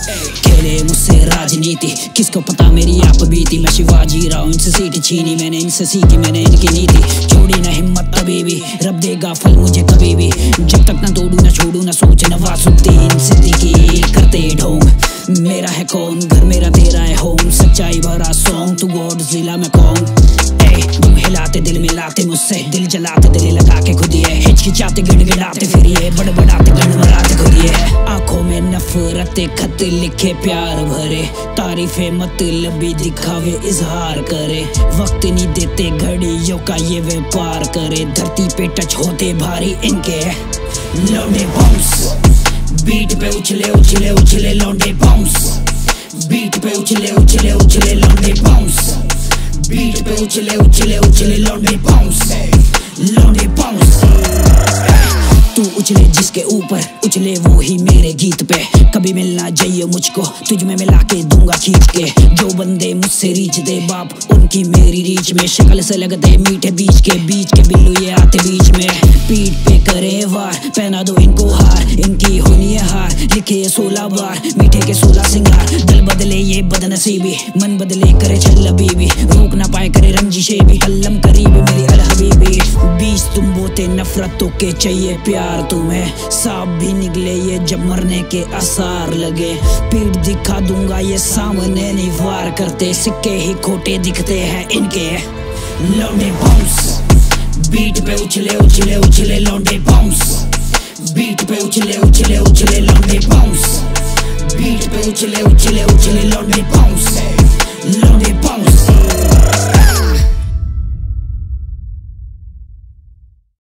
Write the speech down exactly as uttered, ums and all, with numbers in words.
खेले मुझसे राजनीति, किसको पता मेरी आप बीती। मैं शिवाजी राव, इनसे सीट छीनी मैंने, इनसे सीखी मैंने इनकी नीति। छोड़ी ना हिम्मत कभी भी, रब देगा फल मुझे कभी भी। जब तक ना तोड़ू ना छोड़ू ना सोच नवाजुद्दीन सिद्दीकी करते ढोंग। मेरा है कौन घर, मेरा तेरा है होम, सच्चाई भरा सॉन्ग टू गॉड जिला में कौन। तुम हिलाते दिल मिलाते मुझसे, दिल जलाते दिल लगा के खुद ये हिचकिचाते गिड़गिड़ाते फिर ये बड़बड़ाते गड़बड़ाते खुद ये। आंखों में नफरते खत लिखे प्यार भरे, तारीफे मतलबी दिखावे इजहार करे। वक्त नहीं देते घड़ियों का ये व्यापार करे, धरती पे टच होते भारी इनके लौंडे बाउंस। बीट पे उछले उछले उछले लौंडे बाउंस, बीट पे उछले उछले उछले लौंडे बाउंस, बीट पे उछले उछले उछले लौंडे बाउंस, लौंडे बाउंस। तू उछले जिसके ऊपर उछले वो ही मेरे गीत पे। कभी मिलना चाहिए मुझको, तुझ में मिला के दूंगा खींच के। जो बंदे मुझसे रीच दे बाप उनकी मेरी रीच में, शक्ल से लगते मीठे बीच के बीच के बिल्लू ये आते बीच में। पीठ पे करे वार, पहना दो इनको हार, इनकी होनी है हार। लिखे सोलह बार मीठे के सोलह सिंगार, दिल बदले ये बदनसीबी, मन बदले करे छल बीबी। रोक ना पाए करे रंजिशे भी, कलम करीब मेरी अल हबीबी। बीच तुम बोते नफरतों के चाहिए प्यार तुम्हें, सांप भी निकले ये जब मरने के आसार लगे। पीठ दिखा दूंगा ये सामने नहीं वार करते, सिक्के ही खोटे दिखते हैं इनके लौंडे बाउंस। बीट पे उछले उछले उछले लौंडे बाउंस, बीट पे उछले उछले उछले लौंडे बाउंस, बीट पे उछले उछले उछले लौंडे बाउंस।